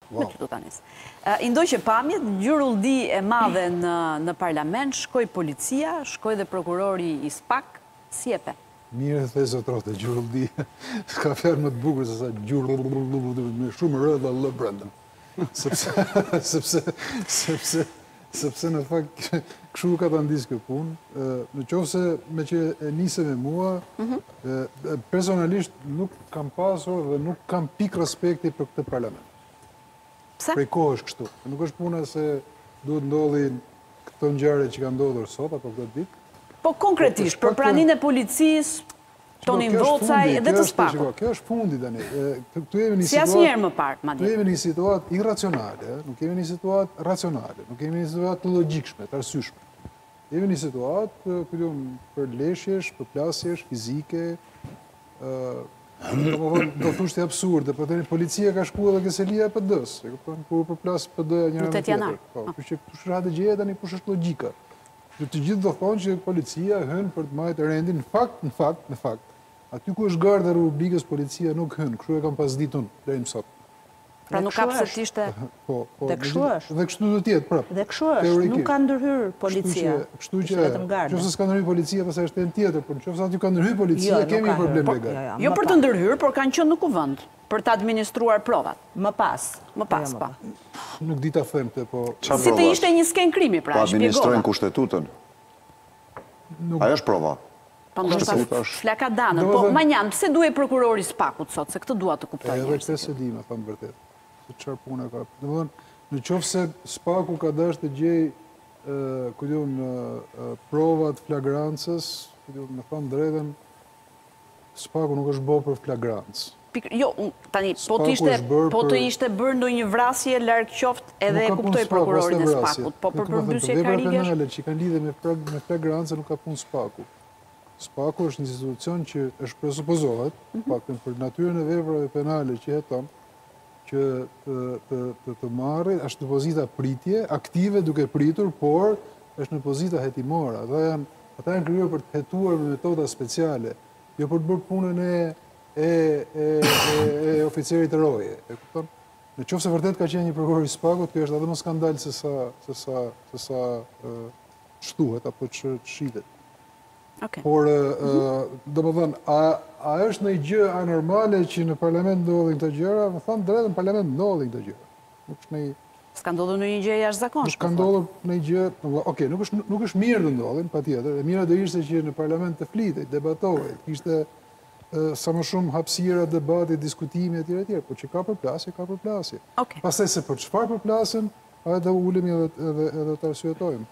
Me ty Tutanis. I ndoj që pamjet, gjyrulldi e madhe në parlament, shkoj policia, shkoj dhe prokurori i SPAK, si e pe? Mirë dhe zotrote, gjyrulldi, s'ka fjarë më të bukur se sa gjyrulldi, me shumë rrë dhe lë brenda. Sepse në fakt, këshu ka të ndisë kjo punë, në qofë se me që e nise me mua, personalisht nuk kam pasur dhe nuk kam pik respekti për këtë parlament. Pse? Prej kohë është kështu. Nuk është puna se duhet ndodhin këto ngjarje që kanë ndodhur sot apo këtë ditë. Po konkretisht, për pranin e policisë, Tonin Vocaj dhe të SPAK-ut. Kjo është fundi tani. Si asnjëherë më parë, madje. Këtu jemi në një situatë irracionale, nuk jemi në një situatë racionale, nuk jemi në një situatë të logjikshme, të arsyeshme. Jemi në një situatë për leshjesh, për plasjesh fizike, do thoshte absurde, por tani policia ka shkuar edhe Keselia e PD-s, e kupton, ku përplas PD-ja njëra me tjetrën. Po, kështu që kush është gjëja tani, kush është logjika. Të gjithë do thonë që policia hën për të marrë rendin, në fakt, aty ku është garda e Republikës, policia nuk hën, kështu e kam pas ditur deri më sot. Pra nuk ka pse të ishte... Dhe kështu është. Dhe kështu do të jetë, prap. Dhe kështu është, nuk ka ndërhyr policia. Kështu që, nëse s'ka ndërhyr policia, pastaj është një tjetër, por nëse aty ka ndërhyr policia, kemi një problem legal. Jo për të ndërhyr, por kanë qenë në kuvend për të administruar provat. Më pas, pa. Nuk di ta them këtë, po... Si të ishte një sken krimi, pra, shpjegova. Po administrojnë kushtetutën. Ajo është prova. Po ndoshta flaka danën. Po Manjan, pse duhej prokurori SPAK-ut sot, se këtë dua të kuptoj. Edhe këtë se di, me thënë vërtet. Se çfarë puna ka. Domethënë, në qoftë se SPAK-u ka dashur të gjej provat flagrancës, me thënë drejtën, SPAK-u nuk është bërë për flagrancë. Jo, tani, po të ishte bërë ndonjë vrasje larg qoftë edhe e kuptoj prokurorin e SPAK-ut, po për përmbysje karrieresh. Vepra penale që kanë lidhje me flagrancë nuk ka punë SPAK-u. SPAK-u është një institucion që është presupozohet, paktën për natyrën e veprave penale që heton, që të marrë, është në pozita pritje, aktive duke pritur, por është në pozita hetimore. Ata janë krijuar për të hetuar me metoda speciale, jo për të bërë punën e oficerit të roje. Në qoftë se vërtet ka qenë një prokuror i SPAK-ut, kjo është edhe më skandal se sa shtuhet apo që shitet. Por, do më thënë, a është në i gjë anormale që në parlament ndodhin këto gjëra? Më thënë, drejtë në parlament ndodhin këto gjëra. S'ka ndodhur në një gjë jashtëzakonshme. Nuk ka ndodhur në një gjë, okej, nuk është mirë të ndodhin, patjetër. E mira do ishte që në parlament të flitej, debatohej, kishte sa më shumë hapësira, debate, diskutime etj. Po që ka përplasje, ka përplasje. Pastaj se për çfarë përplasen, hajde ulemi edhe të arsyetojmë.